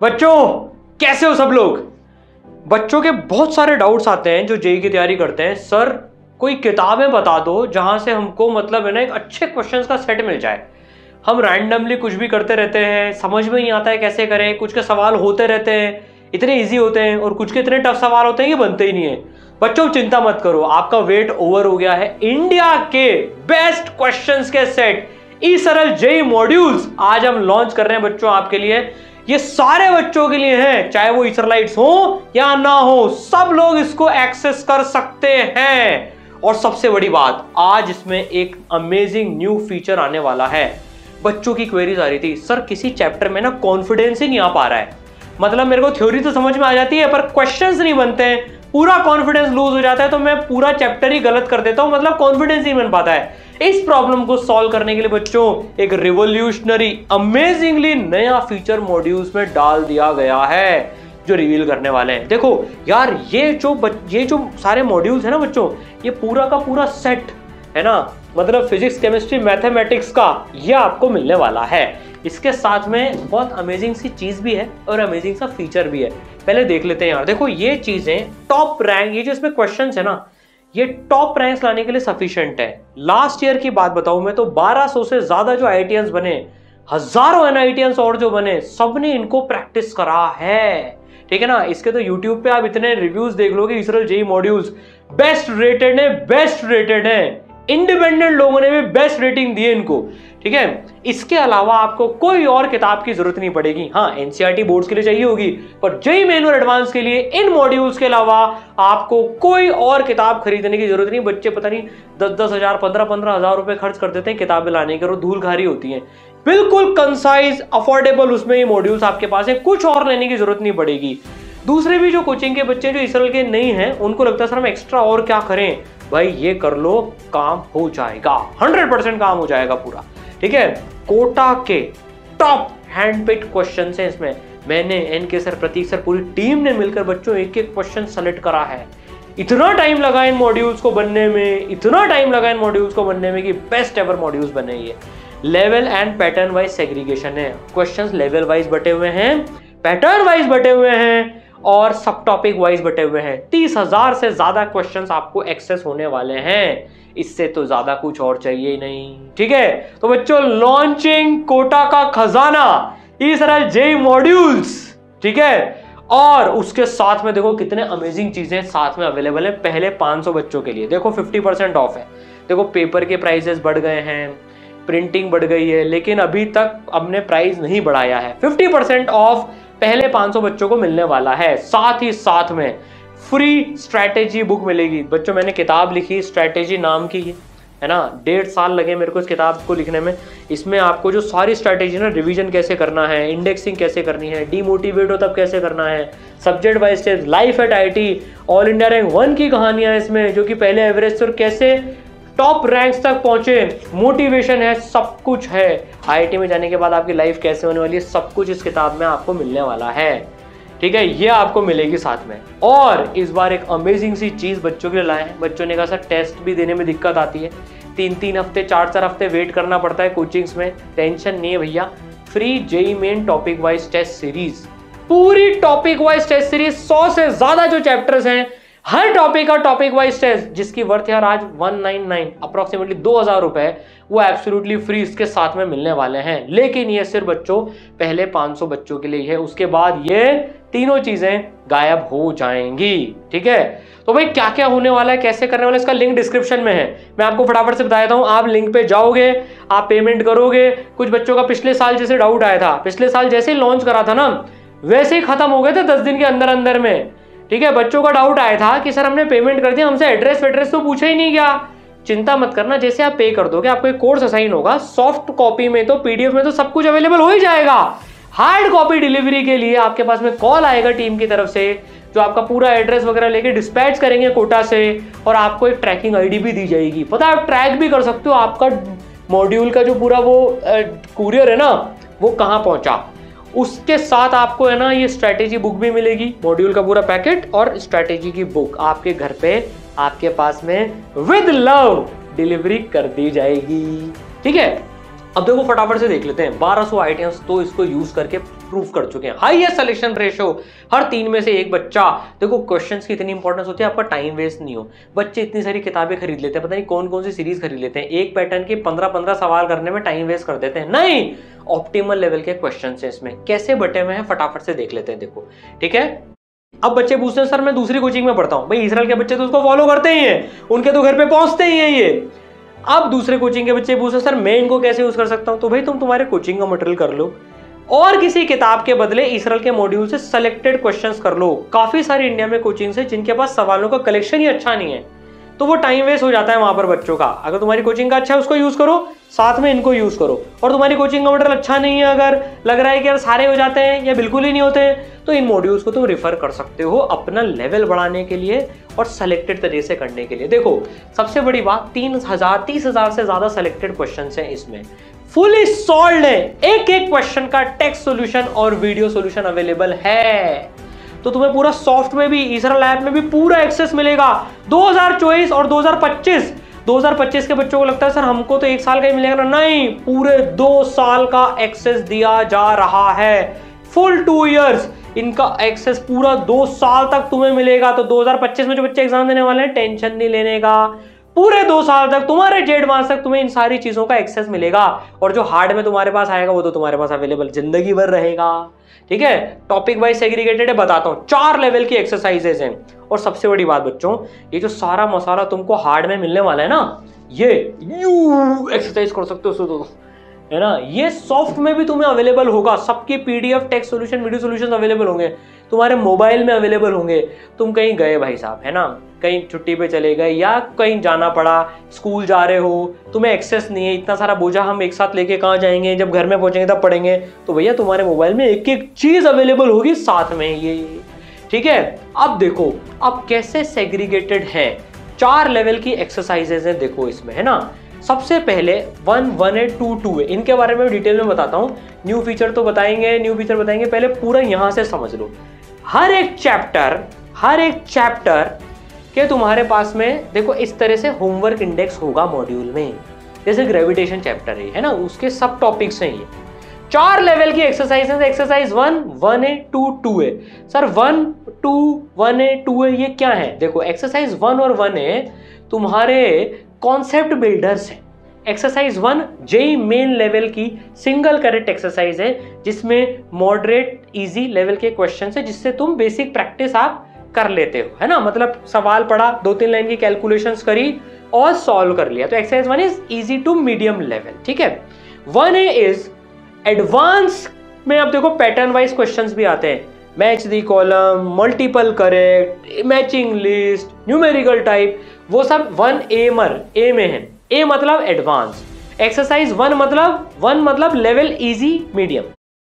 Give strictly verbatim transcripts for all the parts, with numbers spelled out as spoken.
बच्चों कैसे हो सब लोग। बच्चों के बहुत सारे डाउट्स आते हैं जो जेई की तैयारी करते हैं। सर कोई किताबें बता दो जहां से हमको मतलब है ना एक अच्छे क्वेश्चंस का सेट मिल जाए। हम रैंडमली कुछ भी करते रहते हैं, समझ में नहीं आता है कैसे करें। कुछ के सवाल होते रहते हैं, इतने इजी होते हैं, और कुछ के इतने टफ सवाल होते हैं कि बनते ही नहीं है। बच्चों चिंता मत करो, आपका वेट ओवर हो गया है। इंडिया के बेस्ट क्वेश्चंस के set eSaral JEE modules आज हम लॉन्च कर रहे हैं बच्चों आपके लिए। ये सारे बच्चों के लिए हैं, चाहे वो इसराइट्स हो या ना हो, सब लोग इसको एक्सेस कर सकते हैं। और सबसे बड़ी बात, आज इसमें एक अमेजिंग न्यू फीचर आने वाला है। बच्चों की क्वेरीज आ रही थी, सर किसी चैप्टर में ना कॉन्फिडेंस ही नहीं आ पा रहा है। मतलब मेरे को थ्योरी तो समझ में आ जाती है पर क्वेश्चंस नहीं बनते हैं, पूरा कॉन्फिडेंस लूज हो जाता है, तो मैं पूरा चैप्टर ही गलत कर देता हूं, मतलब कॉन्फिडेंस नहीं बन पाता है। इस प्रॉब्लम को सॉल्व करने के लिए बच्चों एक रिवोल्यूशनरी अमेजिंगली नया फीचर मॉड्यूल्स में डाल दिया गया है जो रिवील करने वाले हैं। देखो यार, ये जो ये जो सारे मॉड्यूल्स है ना बच्चों, ये पूरा का पूरा सेट है ना, मतलब फिजिक्स केमिस्ट्री मैथमेटिक्स का, ये आपको मिलने वाला है। इसके साथ में बहुत अमेजिंग सी चीज भी है और अमेजिंग सा फीचर भी है। पहले देख लेते हैं यार। देखो ये चीजें टॉप रैंक, ये जो इसमें क्वेश्चंस है ना, ये टॉप रैंक्स लाने के लिए सफिशिएंट है। लास्ट ईयर की बात बताऊं मैं तो बारह सौ से ज्यादा जो आईआईटीएंस बने, हजारों एनआईटीएंस और जो बने, सबने इनको प्रैक्टिस करा है। ठीक है ना। इसके तो यूट्यूब पे आप इतने रिव्यूज देख लोगे, eSaral JEE modules best rated है, बेस्ट रेटेड है। इंडिपेंडेंट लोगों ने भी बेस्ट रेटिंग दी है इनको। ठीक है। इसके अलावा आपको कोई और किताब की जरूरत नहीं पड़ेगी। हाँ, एनसीईआरटी बोर्ड्स के लिए चाहिए होगी, पर जेई मेन और एडवांस के लिए इन मॉड्यूल्स के अलावा आपको कोई और किताब खरीदने की जरूरत नहीं। बच्चे पता नहीं दस दस हजार पंद्रह पंद्रह हजार रुपए खर्च कर देते हैं किताबें लाने के, और धूल खारी होती है। बिल्कुल कंसाइज अफोर्डेबल उसमें ये मॉड्यूल्स आपके पास है, कुछ और लेने की जरूरत नहीं पड़ेगी। दूसरे भी जो कोचिंग के बच्चे जो इसराइल के नहीं हैं, उनको लगता है सर हम एक्स्ट्रा और क्या करें, भाई ये कर लो, काम हो जाएगा, हंड्रेड परसेंट काम हो जाएगा पूरा। ठीक है। कोटा के टॉप हैंडपिक्ड क्वेश्चंस हैं इसमें। मैंने, एनके सर, प्रतीक सर, पूरी टीम ने मिलकर बच्चों एक एक क्वेश्चन सेलेक्ट करा है। इतना टाइम लगा इन मॉड्यूल्स को बनने में, इतना टाइम लगा इन मॉड्यूल्स को बनने में कि बेस्ट एवर मॉड्यूल्स बने। ये level and pattern wise segregation है। क्वेश्चंस लेवल वाइज बटे हुए हैं, पैटर्न वाइज बटे हुए हैं और सब टॉपिक वाइज बटे हुए हैं। तीस हजार से ज्यादा क्वेश्चंस आपको एक्सेस होने वाले हैं। इससे तो ज्यादा कुछ और चाहिए ही नहीं। ठीक है। तो बच्चों, लॉन्चिंग कोटा का खजाना इसराइल जेई मॉड्यूल्स। ठीक है। और उसके साथ में देखो कितने अमेजिंग चीजें साथ में अवेलेबल है पहले पाँच सौ बच्चों के लिए। देखो फिफ्टी परसेंट ऑफ है। देखो पेपर के प्राइसेस बढ़ गए हैं, प्रिंटिंग बढ़ गई है, लेकिन अभी तक हमने प्राइस नहीं बढ़ाया है। फिफ्टी परसेंट ऑफ पहले पाँच सौ बच्चों को मिलने वाला है। साथ ही साथ में फ्री स्ट्रैटेजी बुक मिलेगी। बच्चों मैंने किताब लिखी स्ट्रैटेजी नाम की है ना, डेढ़ साल लगे मेरे को इस किताब को लिखने में। इसमें आपको जो सारी स्ट्रैटेजी ना, रिवीजन कैसे करना है, इंडेक्सिंग कैसे करनी है, डीमोटिवेट हो तब कैसे करना है, subject wise test, life at IIT, all India rank one की कहानियां इसमें, जो कि पहले एवरेज और कैसे टॉप रैंक्स तक पहुंचे, मोटिवेशन है, सब कुछ है। आईआईटी में जाने के बाद आपकी लाइफ कैसे होने वाली है, सब कुछ इस किताब में आपको मिलने वाला है। ठीक है। ये आपको मिलेगी साथ में। और इस बार एक अमेजिंग सी चीज बच्चों के लिए लाए हैं। बच्चों ने कहा सर टेस्ट भी देने में दिक्कत आती है, तीन तीन हफ्ते चार चार हफ्ते वेट करना पड़ता है कोचिंग्स में। टेंशन नहीं है भैया, free JEE main topic wise test series, पूरी टॉपिक वाइज टेस्ट सीरीज, सौ से ज्यादा जो चैप्टर्स हैं, हर टॉपिक का टॉपिक वाइज टेस्ट, जिसकी वर्थ यार आज वन नाइन नाइन अप्रोक्सीमेटली दो हजार रुपए, वो एब्सोल्युटली फ्री इसके साथ में मिलने वाले हैं। लेकिन ये सिर्फ बच्चों पहले पाँच सौ बच्चों के लिए है, उसके बाद ये तीनों चीजें गायब हो जाएंगी। ठीक है। तो भाई क्या क्या होने वाला है, कैसे करने वाला है, इसका लिंक डिस्क्रिप्शन में है। मैं आपको फटाफट से बता देता हूं। आप लिंक पे जाओगे, आप पेमेंट करोगे। कुछ बच्चों का पिछले साल जैसे डाउट आया था, पिछले साल जैसे ही लॉन्च करा था ना, वैसे ही खत्म हो गए थे दस दिन के अंदर अंदर में। ठीक है। बच्चों का डाउट आया था कि सर हमने पेमेंट कर दिया, हमसे एड्रेस वेड्रेस तो पूछा ही नहीं गया। चिंता मत करना, जैसे आप पे कर दोगे आपको एक कोर्स असाइन होगा, सॉफ्ट कॉपी में तो पीडीएफ में तो सब कुछ अवेलेबल हो ही जाएगा। हार्ड कॉपी डिलीवरी के लिए आपके पास में कॉल आएगा टीम की तरफ से, जो आपका पूरा एड्रेस वगैरह लेके डिस्पैच करेंगे कोटा से, और आपको एक ट्रैकिंग आईडी भी दी जाएगी। पता है, आप ट्रैक भी कर सकते हो आपका मॉड्यूल का जो पूरा वो कुरियर है ना, वो कहाँ पहुंचा। उसके साथ आपको है ना ये स्ट्रैटेजी बुक भी मिलेगी, मॉड्यूल का पूरा पैकेट और स्ट्रैटेजी की बुक आपके घर पे आपके पास में विद लव डिलीवरी कर दी जाएगी। ठीक है। अब देखो फटाफट से देख लेते हैं, बारह सौ आइटम्स तो इसको यूज करके प्रूव कर चुके हैं, हाईएस्ट सिलेक्शन रेशो, हर तीन में से एक बच्चा। देखो क्वेश्चंस की इतनी इंपॉर्टेंस होती है, आपका टाइम वेस्ट नहीं हो। बच्चे इतनी सारी किताबें खरीद लेते हैं, पता नहीं कौन कौन सी सीरीज खरीद लेते हैं, एक पैटर्न के पंद्रह पंद्रह सवाल करने में टाइम वेस्ट कर देते हैं। नहीं, ऑप्टिमल लेवल के क्वेश्चन है इसमें, कैसे बटे हुए हैं फटाफट से देख लेते हैं। देखो ठीक है, अब बच्चे पूछते हैं सर मैं दूसरी कोचिंग में पढ़ता हूं। भाई इसराइल के बच्चे तो उसको फॉलो करते ही हैं, उनके तो घर पे पहुंचते ही हैं ये। अब दूसरे कोचिंग के बच्चे पूछते हैं सर मैं इनको कैसे यूज कर सकता हूं। तो भाई तुम तुम्हारे कोचिंग का मटेरियल कर लो और किसी किताब के बदले इसराइल के मॉड्यूल से सिलेक्टेड क्वेश्चंस कर लो। काफी सारी इंडिया में कोचिंग्स है जिनके पास सवालों का कलेक्शन ही अच्छा नहीं है, तो वो टाइम वेस्ट हो जाता है वहां पर बच्चों का। अगर तुम्हारी कोचिंग का अच्छा है उसको यूज करो, साथ में इनको यूज करो। और तुम्हारी कोचिंग का मटेरियल अच्छा नहीं है, अगर लग रहा है कि यार सारे हो जाते हैं या बिल्कुल ही नहीं होते हैं, तो इन मॉड्यूल्स को तुम रिफर कर सकते हो अपना लेवल बढ़ाने के लिए और सेलेक्टेड तरीके से करने के लिए। देखो सबसे बड़ी बात, तीन हजार तीस हजार से ज्यादा सेलेक्टेड क्वेश्चन है इसमें, फुली सॉल्व्ड है, एक एक क्वेश्चन का टेक्स्ट सॉल्यूशन और वीडियो सॉल्यूशन अवेलेबल है। तो तुम्हें पूरा सॉफ्ट में भी, इसराइल ऐप में भी पूरा एक्सेस मिलेगा। दो हज़ार चौबीस और दो हज़ार पच्चीस दो हज़ार पच्चीस के बच्चों को लगता है सर हमको तो एक साल का ही मिलेगा ना, नहीं, पूरे दो साल का एक्सेस दिया जा रहा है। फुल टू इयर्स इनका एक्सेस पूरा दो साल तक तुम्हें मिलेगा। तो दो हज़ार पच्चीस में जो बच्चे एग्जाम देने वाले हैं टेंशन नहीं लेने का, पूरे दो साल तक तुम्हारे जेड मास तक तुम्हें इन सारी चीजों का एक्सेस मिलेगा। और जो हार्ड में तुम्हारे पास आएगा वो तो तुम्हारे पास अवेलेबल जिंदगी भर रहेगा। ठीक है, टॉपिक वाइज सेग्रीगेटेड है, बताता हूं, चार लेवल की एक्सरसाइजेज हैं। और सबसे बड़ी बात बच्चों, ये जो सारा मसाला तुमको हार्ड में मिलने वाला है ना, ये यू एक्सरसाइज कर सकते हो तो, है ना, ये सॉफ्ट में भी तुम्हें अवेलेबल होगा। सबके PDF, text solution, video solution available होंगे, तुम्हारे मोबाइल में अवेलेबल होंगे। तुम कहीं गए भाई साहब, है ना, कहीं छुट्टी पे चले गए या कहीं जाना पड़ा, स्कूल जा रहे हो, तुम्हें एक्सेस नहीं है, इतना सारा बोझा हम एक साथ लेके कहाँ जाएंगे, जब घर में पहुंचेंगे तब पढ़ेंगे, तो भैया तुम्हारे मोबाइल में एक एक चीज अवेलेबल होगी साथ में ये। ठीक है, अब देखो अब कैसे सेग्रीगेटेड है, चार लेवल की एक्सरसाइजेज है देखो इसमें, है ना। सबसे पहले वन वन है, टू टू है, इनके बारे में डिटेल में बताता हूँ। न्यू फीचर तो बताएंगे, न्यू फीचर बताएंगे, पहले पूरा यहां से समझ लो। हर एक चैप्टर हर एक चैप्टर के तुम्हारे पास में देखो इस तरह से होमवर्क इंडेक्स होगा मॉड्यूल में। जैसे ग्रेविटेशन चैप्टर है, है ना, उसके सब टॉपिक्स हैं ये। चार लेवल की एक्सरसाइज है, एक्सरसाइज वन वन है, टू टू है। सर वन टू वन है, टू है, ये क्या है? देखो एक्सरसाइज वन और वन है तुम्हारे कॉन्सेप्ट बिल्डर्स है। Exercise one JEE main level की सिंगल करेक्ट एक्सरसाइज है, जिसमें मॉडरेट इजी लेवल के क्वेश्चन है, जिससे तुम बेसिक प्रैक्टिस आप कर लेते हो, है ना। मतलब सवाल पढ़ा, दो तीन लाइन की कैलकुलेशंस करी और सॉल्व कर लिया। तो exercise one is easy to medium level. ठीक है, वन ए इज एडवांस में। अब देखो पैटर्न वाइज क्वेश्चंस भी आते हैं, match the column, multiple correct, matching list, numerical type, वो सब वन ए मर ए में है। ए मतलब एडवांस, एक्सरसाइज वन मतलब वन मतलब लेवल इजी मीडियम,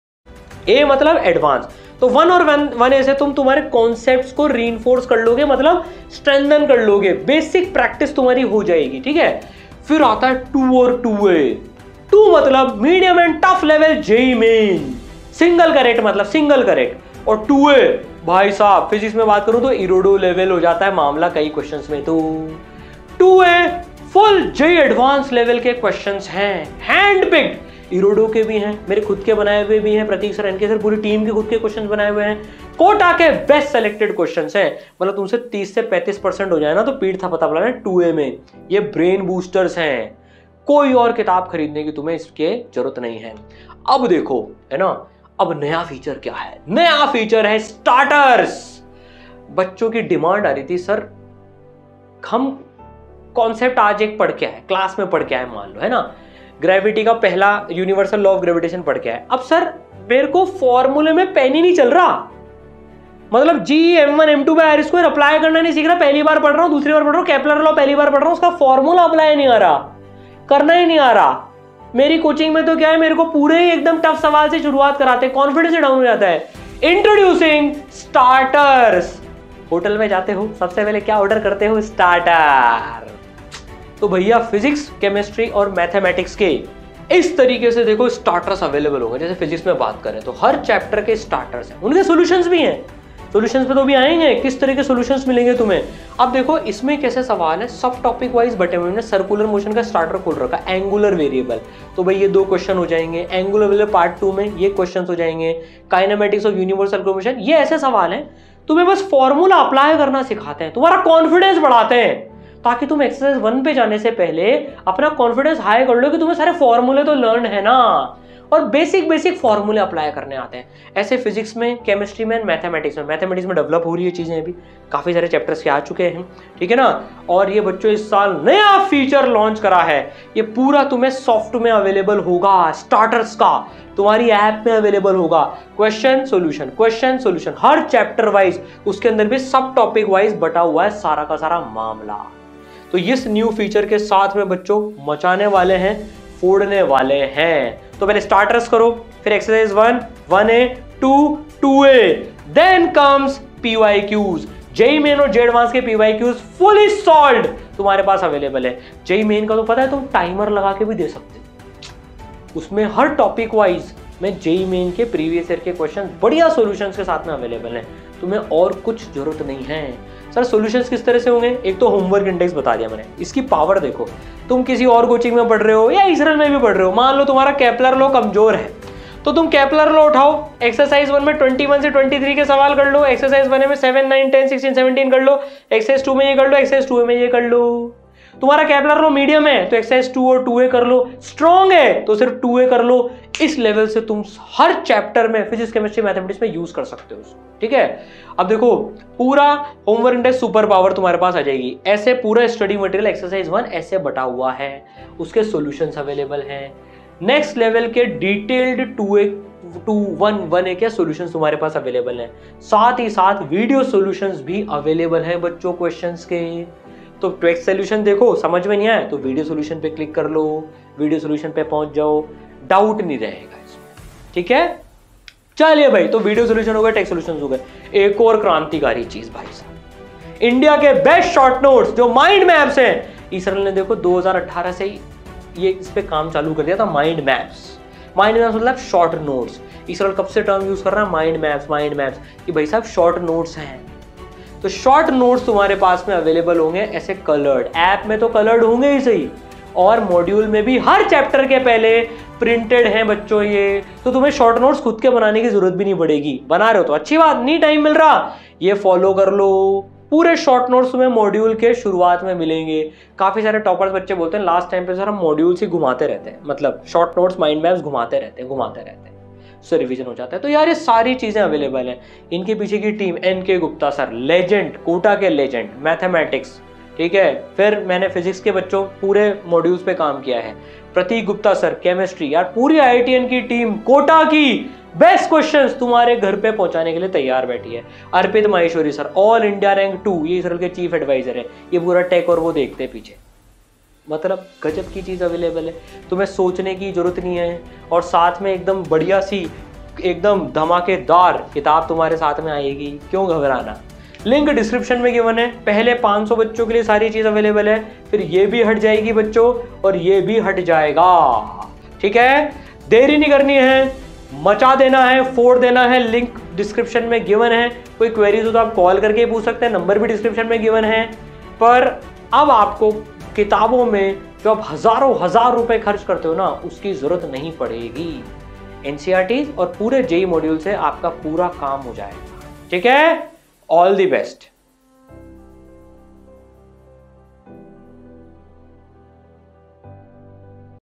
ए मतलब एडवांस। तो वन और वन वन ए से तुम तुम्हारे कॉन्सेप्ट्स को रीइंफोर्स कर लोगे, मतलब स्ट्रेंथन कर लोगे, बेसिक प्रैक्टिस तुम्हारी हो जाएगी। ठीक है, फिर आता है टू और टू ए। टू मतलब medium and tough level JEE main, single correct मतलब सिंगल करेक्ट। और टू ए भाई साहब फिजिक्स में बात करूं तो इरोडो लेवल हो जाता है मामला कई क्वेश्चंस में। तो two A full JEE advance level के क्वेश्चंस हैं, हैंड पिक्ड, इरोडो के भी हैं, मेरे खुद के बनाए हुए भी हैं, प्रतीक सर इनके सर पूरी टीम के खुद के क्वेश्चंस बनाए हुए हैं, कोटा के बेस्ट सेलेक्टेड क्वेश्चंस हैं। मतलब तुमसे तीस से पैंतीस परसेंट हो जाए ना तो पीठ था पता पड़ा टू ए में। ये ब्रेन बूस्टर्स हैं, कोई और किताब खरीदने की तुम्हें इसके जरूरत नहीं है। अब देखो, है ना, अब नया फीचर क्या है? नया फीचर है स्टार्टर्स। बच्चों की डिमांड आ रही थी, सर हम कॉन्सेप्ट आज एक पढ़ के आए, क्लास में पढ़ के आए, मान लो, है ना, ग्रेविटी का पहला यूनिवर्सल लॉ ऑफ ग्रेविटेशन पढ़ के आए। अब सर मेरे को फॉर्मूले में पेन ही नहीं चल रहा, मतलब G M one M two by R square apply करना नहीं सीख रहा, पहली बार पढ़ रहा हूं, दूसरी बार पढ़ रहा हूं, केपलर लॉ पहली बार पढ़ रहा हूं, उसका फॉर्मूला अप्लाई नहीं आ रहा, करना ही नहीं आ रहा। मेरी कोचिंग में तो क्या है, मेरे को पूरे ही एकदम टफ सवाल से शुरुआत कराते हैं, कॉन्फिडेंस डाउन हो जाता है। Introducing starters. होटल में जाते हो सबसे पहले क्या ऑर्डर करते हो? स्टार्टर। तो भैया फिजिक्स, केमिस्ट्री और मैथमेटिक्स के इस तरीके से देखो स्टार्टर्स अवेलेबल होंगे। जैसे फिजिक्स में बात करें तो हर चैप्टर के स्टार्टर्स हैं, उनके सॉल्यूशंस भी हैं। सॉल्यूशंस पे तो भी आएंगे, किस तरह के सॉल्यूशंस मिलेंगे तुम्हें। अब देखो इसमें कैसे सवाल है, सब टॉपिक वाइज बटे हुए, सर्कुलर मोशन का स्टार्टर खोल रखा, एंगुलर वेरिएबल, तो भाई ये दो क्वेश्चन हो जाएंगे। एंगुलर वेरिएबल पार्ट टू में ये क्वेश्चन हो जाएंगे। काइनेमेटिक्स ऑफ यूनिवर्सल मोशन, ये ऐसे सवाल है तुम्हें बस फॉर्मूला अप्लाई करना सिखाते हैं, तुम्हारा कॉन्फिडेंस बढ़ाते हैं, ताकि तुम एक्सरसाइज वन पे जाने से पहले अपना कॉन्फिडेंस हाई कर लो कि तुम्हें सारे फॉर्मूले तो लर्न है ना, और बेसिक बेसिक फॉर्मूले अप्लाई करने आते हैं। ऐसे फिजिक्स में, केमिस्ट्री में, मैथमेटिक्स में, मैथमेटिक्स में डेवलप हो रही है चीजें, अभी काफी सारे चैप्टर्स के आ चुके हैं, ठीक है ना। और ये बच्चों इस साल नया फीचर लॉन्च करा है, ये पूरा तुम्हें सॉफ्ट में अवेलेबल होगा, स्टार्टर्स का तुम्हारी ऐप में अवेलेबल होगा। क्वेश्चन सोल्यूशन, क्वेश्चन सोल्यूशन, हर चैप्टर वाइज, उसके अंदर भी सब टॉपिक वाइज बटा हुआ है सारा का सारा मामला। तो इस न्यू फीचर के साथ में बच्चों मचाने वाले हैं, फोड़ने वाले हैं। तो पहले स्टार्टर्स करो, फिर exercise one, one A, two, two A, then comes PYQs. JEE main और जे एडवांस के पीवाईक्यूज फुली सॉल्व्ड तुम्हारे पास अवेलेबल है। जेई मेन का तो पता है, तुम टाइमर लगा के भी दे सकते हो, उसमें हर टॉपिक वाइज में जेई मेन के प्रीवियस ईयर के क्वेश्चन बढ़िया सॉल्यूशंस के साथ में अवेलेबल हैं, तुम्हें और कुछ जरूरत नहीं है। सर सॉल्यूशंस किस तरह से होंगे, एक तो होमवर्क इंडेक्स बता दिया मैंने, इसकी पावर देखो, तुम किसी और कोचिंग में पढ़ रहे हो या इसरल में भी पढ़ रहे हो, मान लो तुम्हारा केपलर लॉ कमजोर है, तो तुम केपलर लॉ उठाओ, एक्सरसाइज वन में इक्कीस से तेईस के सवाल कर लो, एक्सरसाइज वन में seven, nine, ten, sixteen, seventeen कर लो, एक्सरसाइज टू में ये कर लो, एक्सरसाइज टू में ये कर लो। तुम्हारा केपलर लॉ मीडियम है तो एक्सरसाइज टू और टू ए कर लो, स्ट्रॉन्ग है तो सिर्फ टू ए कर लो। इस लेवल से तुम हर चैप्टर में फिजिक्स, केमिस्ट्री, मैथमेटिक्स में यूज कर सकते हो, ठीक है। अब देखो पूरा होमवर्क इंडेक्स सुपर पावर तुम्हारे पास आ जाएगी, ऐसे पूरा स्टडी मटेरियल एक्सरसाइज वन ऐसे बटा हुआ है, उसके सॉल्यूशंस अवेलेबल हैं। नेक्स्ट लेवल के detailed two A two one one A के सॉल्यूशंस तुम्हारे पास अवेलेबल हैं, साथ ही साथ वीडियो सॉल्यूशंस भी अवेलेबल हैं बच्चों क्वेश्चंस के। तो ट्वेल्थ सॉल्यूशन देखो, समझ में नहीं आया तो वीडियो सॉल्यूशन पे क्लिक कर लो, वीडियो सॉल्यूशन पे पहुंच जाओ, डाउट नहीं रहेगा इसमें, ठीक है। चलिए भाई, तो वीडियो सॉल्यूशन हो गए, टेक्स्ट सॉल्यूशंस हो गए। एक और क्रांतिकारी चीज भाई साहब, इंडिया के बेस्ट शॉर्ट नोट्स जो माइंड मैप्स हैं, इसरल ने देखो दो हज़ार अठारह से ही ये इस पे काम चालू कर दिया था, माइंड मैप्स। माइंड मैप्स मतलब शॉर्ट नोट्स। इसरल कब से टर्म यूज कर रहा है, माइंड मैप्स, माइंड मैप्स, कि भाई साहब शॉर्ट नोट्स हैं। तो शॉर्ट नोट्स तुम्हारे पास में अवेलेबल होंगे ऐसे कलर्ड, ऐप में तो कलर्ड होंगे ही सही, और मॉड्यूल में भी हर चैप्टर के पहले प्रिंटेड हैं बच्चों ये, तो तुम्हें शॉर्ट नोट्स खुद के बनाने की जरूरत भी नहीं पड़ेगी। बना रहे हो तो अच्छी बात, नहीं टाइम मिल रहा ये फॉलो कर लो। पूरे शॉर्ट नोट्स तुम्हें मॉड्यूल के शुरुआत में मिलेंगे। काफी सारे टॉपर्स बच्चे बोलते हैं लास्ट टाइम पे सर हम मॉड्यूल्स ही घुमाते रहते हैं, मतलब शॉर्ट नोट्स, माइंड मैप्स घुमाते रहते हैं घुमाते रहते हैं सो रिवीजन हो जाता है। तो यार ये सारी चीजें अवेलेबल हैं। इनके पीछे की टीम एन के गुप्ता सर, लेजेंड, कोटा के लेजेंड, मैथमेटिक्स, ठीक है। फिर मैंने फिजिक्स के बच्चों पूरे मॉड्यूल्स पे काम किया है, प्रतीक गुप्ता सर केमिस्ट्री, यार पूरी आई आई टी एन की टीम कोटा की बेस्ट क्वेश्चंस तुम्हारे घर पे पहुंचाने के लिए तैयार बैठी है। Arpit Maheshwari sir all India rank two, ये इसरल के चीफ एडवाइजर है, ये पूरा टेक और वो देखते हैं पीछे, मतलब गजब की चीज अवेलेबल है, तुम्हें सोचने की जरूरत नहीं है। और साथ में एकदम बढ़िया सी एकदम धमाकेदार किताब तुम्हारे साथ में आएगी, क्यों घबराना। लिंक डिस्क्रिप्शन में गिवन है। पहले पाँच सौ बच्चों के लिए सारी चीज अवेलेबल है, फिर ये भी हट जाएगी बच्चों और ये भी हट जाएगा, ठीक है। देरी नहीं करनी है, मचा देना है, फोड़ देना है। लिंक डिस्क्रिप्शन में गिवन है, कोई क्वेरीज हो तो आप कॉल करके पूछ सकते हैं, नंबर भी डिस्क्रिप्शन में गिवन है। पर अब आपको किताबों में जो आप हजारों हजार रुपए खर्च करते हो ना, उसकी जरूरत नहीं पड़ेगी। एनसीईआरटी और पूरे जेई मॉड्यूल से आपका पूरा काम हो जाएगा, ठीक है। All the best.